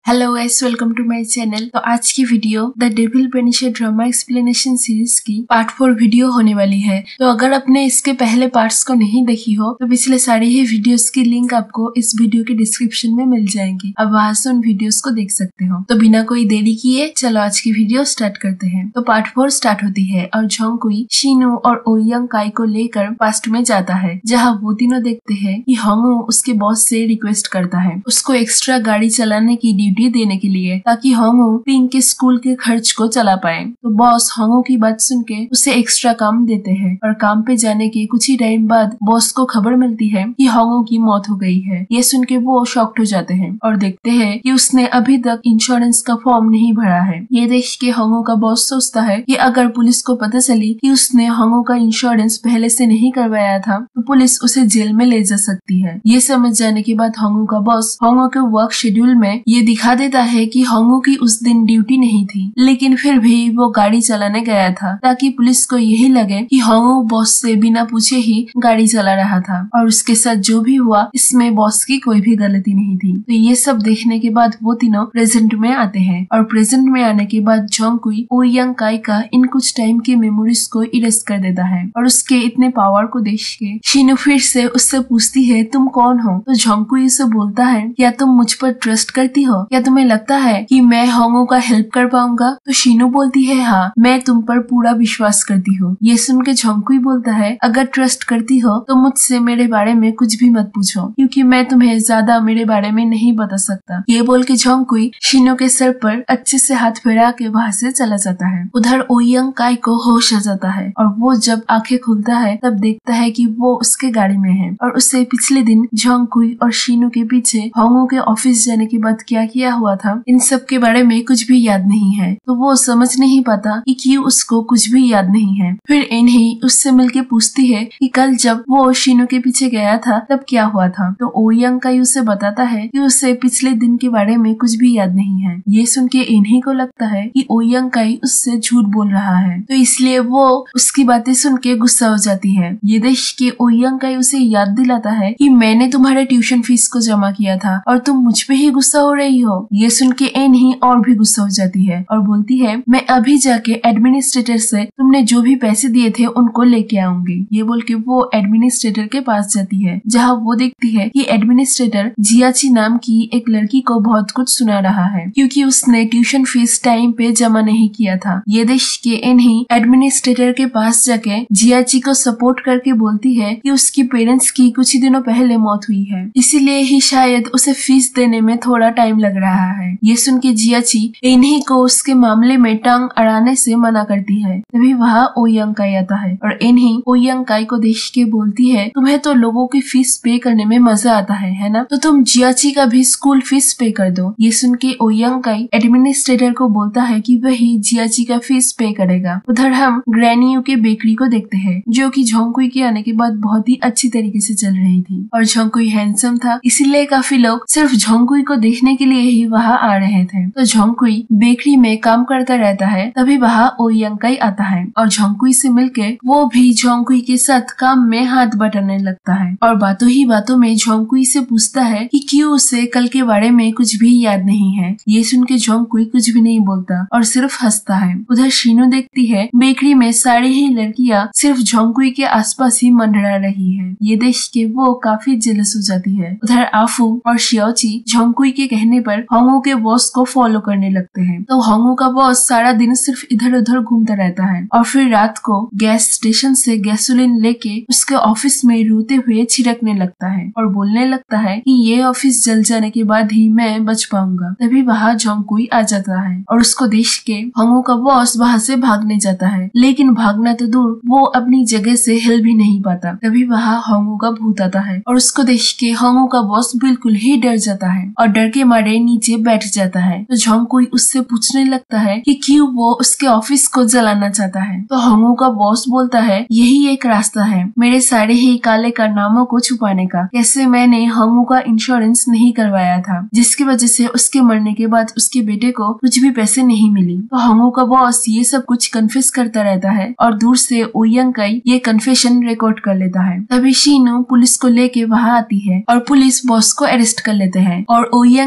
Hello guys, welcome to my channel. तो आज की video the devil punisher drama explanation series की part 4 video होने वाली है। तो अगर आपने इसके पहले पार्ट्स को नहीं देखी हो तो पिछले सारी ही वीडियोस की लिंक आपको इस वीडियो के डिस्क्रिप्शन में मिल जाएंगी। आप वहां से उन वीडियोस को देख सकते हो। तो बिना कोई देरी किए चलो आज की वीडियो स्टार्ट करते हैं। तो पार्ट 4 स्टार्ट होती है और जोंगकुई शिनू और ओयोंग काई को लेकर पास्ट में जाता है, जहाँ वो तीनों देखते हैं कि होंगू उसके बॉस से रिक्वेस्ट करता है उसको एक्स्ट्रा गाड़ी चलाने की ड्यूटी देने के लिए, ताकि होंगू पिंक के स्कूल के खर्च को चला पाए। तो बॉस होंगू की बात सुन के उसे एक्स्ट्रा काम देते हैं और काम पे जाने के कुछ ही टाइम बाद बॉस को खबर मिलती है कि होंगू की मौत हो गई है। ये सुन के वो शॉक्ड हो जाते हैं और देखते हैं कि उसने अभी तक इंश्योरेंस का फॉर्म नहीं भरा है। ये देख के होंगू का बॉस सोचता है कि अगर पुलिस को पता चली कि उसने होंगू का इंश्योरेंस पहले से नहीं करवाया था तो पुलिस उसे जेल में ले जा सकती है। ये समझ जाने के बाद होंगू का बॉस होंगू के वर्क शेड्यूल में ये दिखा देता है कि होंगू की उस दिन ड्यूटी नहीं थी, लेकिन फिर भी वो गाड़ी चलाने गया था ताकि पुलिस को यही लगे कि होंगू बॉस से बिना पूछे ही गाड़ी चला रहा था और उसके साथ जो भी हुआ इसमें बॉस की कोई भी गलती नहीं थी। तो ये सब देखने के बाद वो तीनों प्रेजेंट में आते हैं और प्रेजेंट में आने के बाद जोंगकुई ओयोंग काई का इन कुछ टाइम की मेमोरीज को इरेज कर देता है और उसके इतने पावर को देख के शिनू फिर से उससे पूछती है तुम कौन हो। तो जोंगकुई उसे बोलता है क्या तुम मुझ पर ट्रस्ट करती हो, क्या तुम्हें लगता है कि मैं होंगू का हेल्प कर पाऊंगा। तो शिनू बोलती है हाँ, मैं तुम पर पूरा विश्वास करती हूँ। ये सुन के जोंगकुई बोलता है अगर ट्रस्ट करती हो तो मुझसे मेरे बारे में कुछ भी मत पूछो, क्योंकि मैं तुम्हें ज्यादा मेरे बारे में नहीं बता सकता। ये बोल के जोंगकुई शिनू के सर पर अच्छे से हाथ फेरा के वहाँ से चला जाता है। उधर ओयोंग काई को होश आ जाता है और वो जब आंखें खुलता है तब देखता है कि वो उसके गाड़ी में है और उसे पिछले दिन जोंगकुई और शिनू के पीछे होंगू के ऑफिस जाने के बाद क्या किया हुआ था इन सब के बारे में कुछ भी याद नहीं है। तो वो समझ नहीं पाता कि क्यों उसको कुछ भी याद नहीं है। फिर इन्हीं उससे मिलके पूछती है कि कल जब वो शिनू के पीछे गया था तब क्या हुआ था। तो ओयोंग काई उसे बताता है कि उसे पिछले दिन के बारे में कुछ भी याद नहीं है। ये सुन के इन्हीं को लगता है कि ओयोंग काई उससे झूठ बोल रहा है, तो इसलिए वो उसकी बातें सुन के गुस्सा हो जाती है। ये देख के ओयोंग काई उसे याद दिलाता है कि मैंने तुम्हारे ट्यूशन फीस को जमा किया था और तुम मुझ पे ही गुस्सा हो रही हो। ये सुन के इन्हीं और भी गुस्सा हो जाती है और बोलती है मैं अभी जाके एडमिनिस्ट्रेटर से तुमने जो भी पैसे दिए थे उनको लेके आऊंगी। ये बोल के वो एडमिनिस्ट्रेटर के पास जाती है, जहाँ वो देखती है कि एडमिनिस्ट्रेटर जियाची नाम की एक लड़की को बहुत कुछ सुना रहा है क्योंकि उसने ट्यूशन फीस टाइम पे जमा नहीं किया था। ये देख के इन्हीं एडमिनिस्ट्रेटर के पास जाके जियाची को सपोर्ट करके बोलती है कि उसकी पेरेंट्स की कुछ ही दिनों पहले मौत हुई है, इसीलिए ही शायद उसे फीस देने में थोड़ा टाइम लग रहा है। ये सुन के जियाची इन्हीं को उसके मामले में टांग अड़ाने से मना करती है। तभी वहाँ ओयोंग काई आता है और इन्हीं ओयोंग काई को देख के बोलती है तुम्हें तो लोगों की फीस पे करने में मजा आता है ना, तो तुम जियाची का भी स्कूल फीस पे कर दो। ये सुन के ओयोंग काई एडमिनिस्ट्रेटर को बोलता है कि वही जियाची का फीस पे करेगा। उधर हम ग्रैनी यू के बेकरी को देखते हैं, जो कि जोंगकुई के आने के बाद बहुत ही अच्छी तरीके से चल रही थी और जोंगकुई हैंडसम था, इसीलिए काफी लोग सिर्फ जोंगकुई को देखने के लिए ही वहाँ आ रहे थे। तो जोंगकुई बेकरी में काम करता रहता है, तभी वहाँ ओयोंग काई आता है और जोंगकुई से मिलके वो भी जोंगकुई के साथ काम में हाथ बटाने लगता है और बातों ही बातों में जोंगकुई से पूछता है कि क्यों उसे कल के बारे में कुछ भी याद नहीं है। ये सुन के जोंगकुई कुछ भी नहीं बोलता और सिर्फ हंसता है। उधर शिनू देखती है बेकरी में सारी ही लड़कियां सिर्फ जोंगकुई के आसपास ही मंडरा रही है। ये देख के वो काफी जेलस हो जाती है। उधर आफू और शियाओची जोंगकुई के कहने पर होंगू के बॉस को फॉलो करने लगते हैं। तो होंगू का बॉस सारा दिन सिर्फ इधर उधर घूमता रहता है और फिर रात को गैस स्टेशन से गैसोलीन लेके उसके ऑफिस में रोते हुए छिड़कने लगता है और बोलने लगता है कि ये ऑफिस जल जाने के बाद ही मैं बच पाऊंगा। तभी वहाँ जोंगकुई आ जाता है और उसको देख के होंगू का बॉस वहाँ से भागने जाता है, लेकिन भागना तो दूर वो अपनी जगह से हिल भी नहीं पाता। तभी वहाँ होंगू का भूत आता है और उसको देख के होंगू का बॉस बिल्कुल ही डर जाता है और डर के मारे नीचे बैठ जाता है। तो जोंगकुई उससे पूछने लगता है कि क्यों वो उसके ऑफिस को जलाना चाहता है। तो होंगू का बॉस बोलता है यही एक रास्ता है मेरे सारे ही काले कारनामों को छुपाने का। कैसे मैंने होंगू का इंश्योरेंस नहीं करवाया था, जिसकी वजह से उसके मरने के बाद उसके बेटे को कुछ भी पैसे नहीं मिली। तो होंगू का बॉस ये सब कुछ कन्फेस करता रहता है और दूर से ओयोंग काई ये कन्फेशन रिकॉर्ड कर लेता है। तभी शिनू पुलिस को लेके वहाँ आती है और पुलिस बॉस को अरेस्ट कर लेते हैं और ओयोंग काई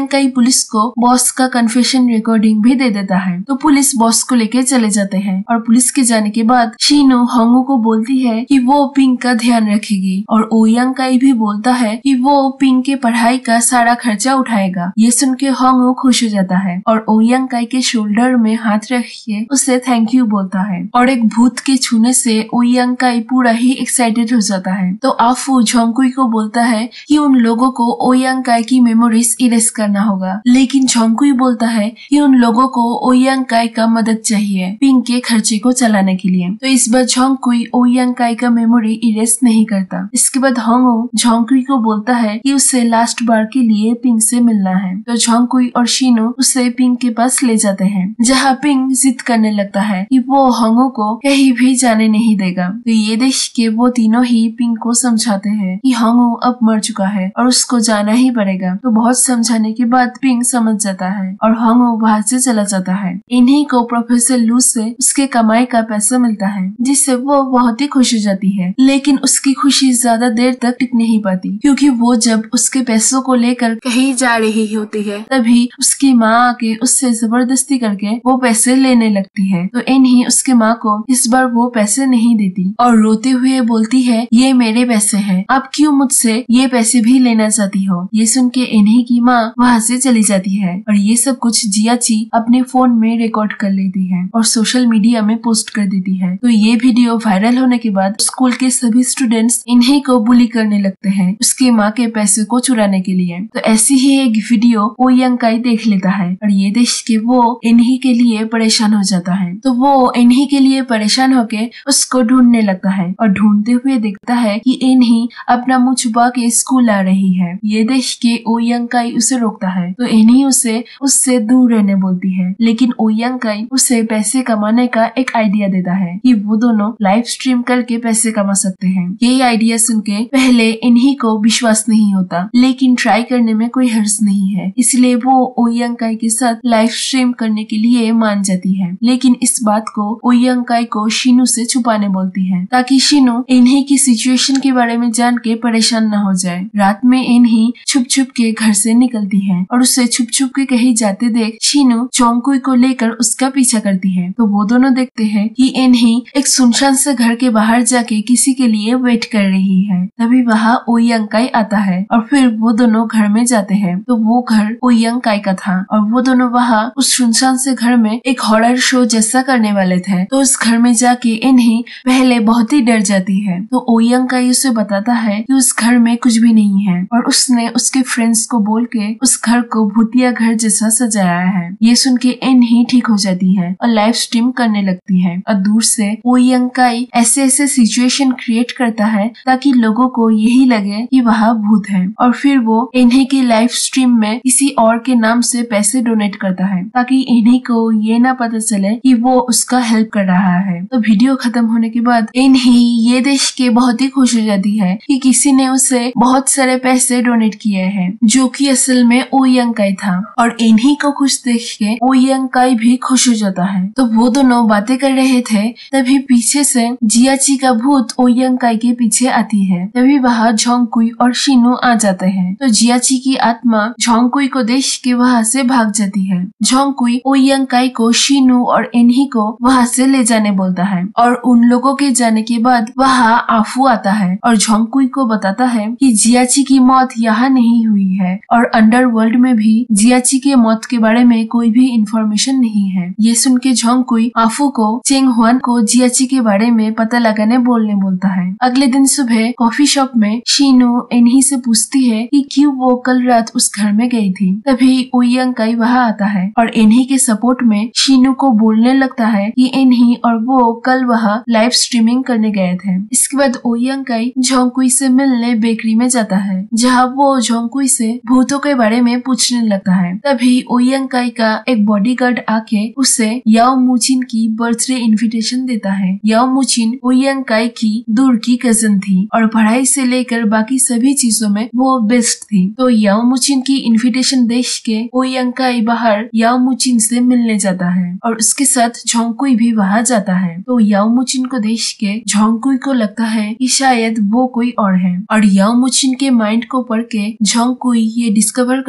पुलिस को बॉस का कन्फेशन रिकॉर्डिंग भी दे देता है। तो पुलिस बॉस को लेके चले जाते हैं और पुलिस के जाने के बाद शीनू होंगू को बोलती है कि वो पिंक का ध्यान रखेगी और ओयांग काई भी बोलता है कि वो पिंक के पढ़ाई का सारा खर्चा उठाएगा। ये सुन के होंगू खुश हो जाता है और ओयांग काई के शोल्डर में हाथ रख के उसे थैंक यू बोलता है और एक भूत के छूने से ओयांग काई पूरा ही एक्साइटेड हो जाता है। तो आफू झोंगकुई को बोलता है कि उन लोगों को ओयांग काई की मेमोरीज इरेज करना होगा, लेकिन झोंगकुई बोलता है कि उन लोगों को ओयांग काई का मदद चाहिए पिंक के खर्चे को चलाने के लिए। तो इस बार झोंगकुई ओयांग काई का मेमोरी इरेज नहीं करता। इसके बाद होंगू झोंगकुई को बोलता है कि उसे लास्ट बार के लिए पिंक से मिलना है। तो झोंगकुई और शीनू उसे पिंक के पास ले जाते हैं, जहाँ पिंक जिद करने लगता है कि वो होंगू को कहीं भी जाने नहीं देगा। तो ये देख के वो तीनों ही पिंक को समझाते हैं कि होंगू अब मर चुका है और उसको जाना ही पड़ेगा। तो बहुत समझाने के बाद पिंक समझ जाता है और होंगू वहाँ से चला जाता है। इन्हीं को प्रोफेसर लू से उसके कमाई का पैसा मिलता है, जिससे वो बहुत ही खुश हो जाती है। लेकिन उसकी खुशी ज्यादा देर तक टिक नहीं पाती, क्योंकि वो जब उसके पैसों को लेकर कहीं जा रही होती है तभी उसकी माँ आके उससे जबरदस्ती करके वो पैसे लेने लगती है। तो इन्हीं उसके माँ को इस बार वो पैसे नहीं देती और रोते हुए बोलती है ये मेरे पैसे हैं, आप क्यों मुझसे ये पैसे भी लेना चाहती हो। ये सुन के इन्हीं की माँ वहाँ से चली जाती है और ये सब कुछ जियाची अपने फोन में रिकॉर्ड कर लेती है और सोशल मीडिया में पोस्ट कर देती है। तो ये वीडियो वायरल होने के बाद स्कूल के सभी स्टूडेंट्स इन्हीं को बुली करने लगते हैं उसकी माँ के पैसे को चुराने के लिए। तो ऐसी ही एक वीडियो ओयांग काई देख लेता है और ये देख के वो इन्हीं के लिए परेशान हो जाता है। तो वो इन्हीं के लिए परेशान होके उसको ढूंढने लगता है और ढूंढते हुए देखता है कि इन्हीं अपना मुंह छुपा के स्कूल आ रही है। ये देख के ओयांग काई उसे रोकता है तो इन्हीं उसे उससे दूर रहने बोलती है, लेकिन ओयांग काई उसे पैसे कमाने का एक आइडिया देता है कि वो दोनों लाइव स्ट्रीम करके पैसे कमा सकते हैं। ये आइडिया सुन के पहले इन्हीं को विश्वास नहीं होता, लेकिन ट्राई करने में कोई हर्ज नहीं है, इसलिए वो ओयांग काई के साथ लाइव स्ट्रीम करने के लिए मान जाती है। लेकिन इस बात को ओयांग काई को शीनू से छुपाने बोलती है ताकि शीनू इन्हीं की सिचुएशन के बारे में जान के परेशान न हो जाए। रात में इन्हीं छुप छुप के घर से निकलती है और उसे छुप छुप के कहीं जाते देख शीनू चोंगकुई को लेकर उसका पीछा करती है। तो वो दोनों देखते हैं कि इन्हीं एक सुनसान से घर के बाहर जाके किसी के लिए वेट कर रही है। तभी वहाँ ओयांग काई आता है और फिर वो दोनों घर में जाते हैं। तो वो घर ओयांग काई का था और वो दोनों वहाँ उस सुनसान से घर में एक हॉरर शो जैसा करने वाले थे। तो उस घर में जाके इन्हीं पहले बहुत ही डर जाती है। तो ओयांग काई उसे बताता है कि उस घर में कुछ भी नहीं है और उसने उसके फ्रेंड्स को बोल के उस घर को भूतिया घर जैसा सजाया है। ये सुन के इन्हीं ठीक हो जाती है और लाइव स्ट्रीम करने लगती है और दूर से ओयांग काई ऐसे ऐसे सिचुएशन क्रिएट करता है ताकि लोगों को यही लगे कि वहाँ भूत है और फिर वो इन्हीं की लाइव स्ट्रीम में किसी और के नाम से पैसे डोनेट करता है ताकि इन्हीं को ये ना पता चले कि वो उसका हेल्प कर रहा है। तो वीडियो खत्म होने के बाद इन्हीं ये देख के बहुत ही खुश हो जाती है कि किसी ने उसे बहुत सारे पैसे डोनेट किए हैं, जो कि असल में ओयांग काई था और इन्हीं को खुश देख के ओयांग काई भी खुश हो जाता है। तो वो दोनों बातें कर रहे थे तभी पीछे से जियाची का भूत ओयांग काई के पीछे आती है। तभी वहाँ झोंगकुई और शीनू आ जाते हैं। तो जियाची की आत्मा झोंगकुई को देख के वहाँ से भाग जाती है। झोंगकुई ओयांग काई को शीनू और इन्हीं को वहाँ से ले जाने बोलता है और उन लोगों के जाने के बाद वहाँ आफू आता है और झोंगकुई को बताता है कि जियाची की मौत यहाँ नहीं हुई है और अंडरवर्ल्ड में भी जियाची के मौत के बारे में कोई भी इंफॉर्मेशन नहीं है। ये सुन के झोंगकुई आफू को चेंग हुआन को जियाची के बारे में पता लगाने बोलने बोलता है। अगले दिन सुबह कॉफी शॉप में शीनू इन्हीं से पूछती है कि क्यों वो कल रात उस घर में गई थी। तभी ओयांग काई वहाँ आता है और इन्हीं के सपोर्ट में शीनू को बोलने लगता है कि इन्हीं और वो कल वहाँ लाइव स्ट्रीमिंग करने गए थे। इसके बाद ओयांग काई झोंगकुई से मिलने बेकरी में जाता है, जहाँ वो झोंगकुई से भूतों के बारे में पूछने लगता है। तभी ओयांग काई का एक बॉडीगार्ड आके उसे याओ मुचिन की बर्थडे इनविटेशन देता है। याओ मुचिन ओयांग काई की दूर की कजन थी और पढ़ाई से लेकर बाकी सभी चीजों में वो बेस्ट थी। तो याओ मुचिन की इनविटेशन देख के ओयांग काई बाहर याओ मुचिन से मिलने जाता है और उसके साथ झोंगकुई भी वहाँ जाता है। तो याओ मुचिन को देख के झोंगकुई को लगता है कि शायद वो कोई और है और याओ मुचिन के माइंड को पढ़ के झोंगकुई ये डिस्कवर करता है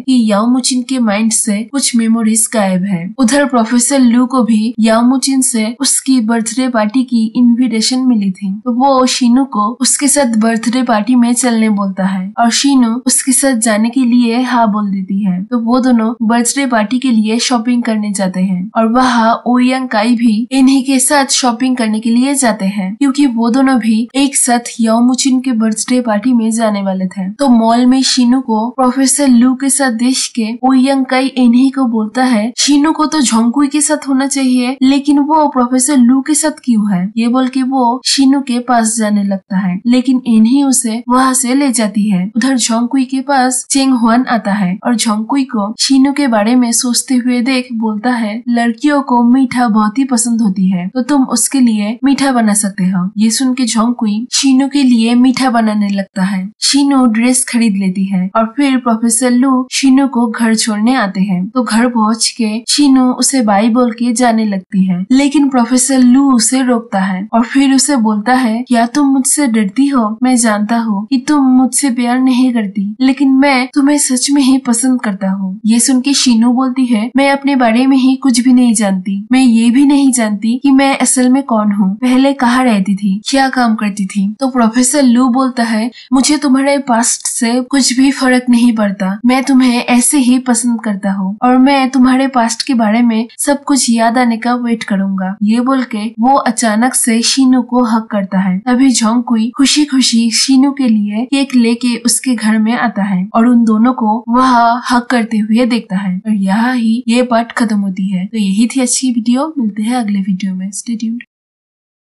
कि याओमुचिन के माइंड से कुछ मेमोरीज गायब है। उधर प्रोफेसर लू को भी याओमुचिन से उसकी बर्थडे पार्टी की इनविटेशन मिली थी, तो वो शीनू को उसके साथ बर्थडे पार्टी में चलने बोलता है और शीनू उसके साथ जाने के लिए हाँ बोल देती है। तो वो दोनों बर्थडे पार्टी के लिए शॉपिंग करने जाते हैं और वहाँ ओयांग काई भी इन्हीं के साथ शॉपिंग करने के लिए जाते हैं, क्योंकि वो दोनों भी एक साथ याओमुचिन के बर्थडे पार्टी में जाने वाले थे। तो मॉल में शीनू को प्रोफेसर लू के साथ देख के ओयांग काई इन्हीं को बोलता है शीनू को तो झोंकुई के साथ होना चाहिए, लेकिन वो प्रोफेसर लू के साथ क्यों है। ये बोल के वो शीनू के पास जाने लगता है, लेकिन इन्हीं उसे वहाँ से ले जाती है। उधर झोंकुई के पास चेंग हुआन आता है और झोंकुई को शीनू के बारे में सोचते हुए देख बोलता है लड़कियों को मीठा बहुत ही पसंद होती है, तो तुम उसके लिए मीठा बना सकते हो। ये सुन के झोंकुई शीनू के लिए मीठा बनाने लगता है। शीनू ड्रेस खरीद लेती है और फिर प्रोफेसर लू शीनू को घर छोड़ने आते हैं। तो घर पहुँच के शीनू उसे बाय बोल के जाने लगती है, लेकिन प्रोफेसर लू उसे रोकता है और फिर उसे बोलता है क्या तुम मुझसे डरती हो? मैं जानता हूँ कि तुम मुझसे प्यार नहीं करती, लेकिन मैं तुम्हें सच में ही पसंद करता हूँ। ये सुन के शीनू बोलती है मैं अपने बारे में ही कुछ भी नहीं जानती, मैं ये भी नहीं जानती कि मैं असल में कौन हूँ, पहले कहाँ रहती थी, क्या काम करती थी। तो प्रोफेसर लू बोलता है मुझे तुम्हारे पास्ट से कुछ भी फर्क नहीं पड़ता, मैं तुम्हें ऐसे ही पसंद करता हूँ और मैं तुम्हारे पास्ट के बारे में सब कुछ याद आने का वेट करूंगा। ये बोल के वो अचानक से शीनू को हक करता है। तभी झोंकुई खुशी खुशी शीनू के लिए केक लेके उसके घर में आता है और उन दोनों को वहाँ हक करते हुए देखता है और यहाँ ही ये पार्ट खत्म होती है। तो यही थी अच्छी वीडियो, मिलते हैं अगले वीडियो में। Stay tuned.